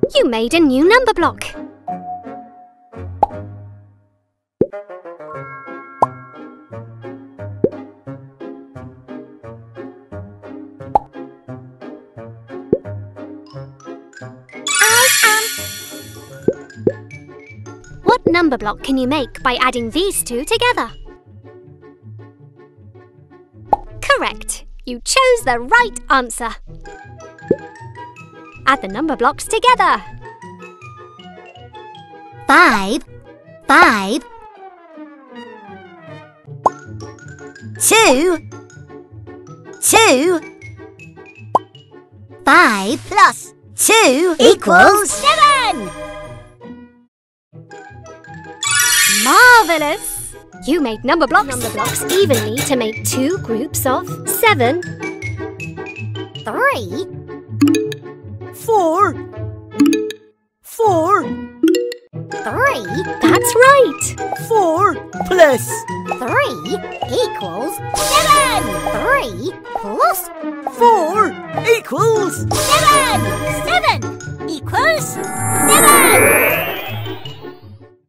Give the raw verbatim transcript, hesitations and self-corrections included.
You made a new number block. What number block can you make by adding these two together? Correct! You chose the right answer. Add the number blocks together. Five, five, two, two, five plus two equals seven! Marvellous! You made number blocks, number blocks evenly to make two groups of seven. Three, Four. Four. three, That's right! Four plus three equals seven! Three plus four equals seven!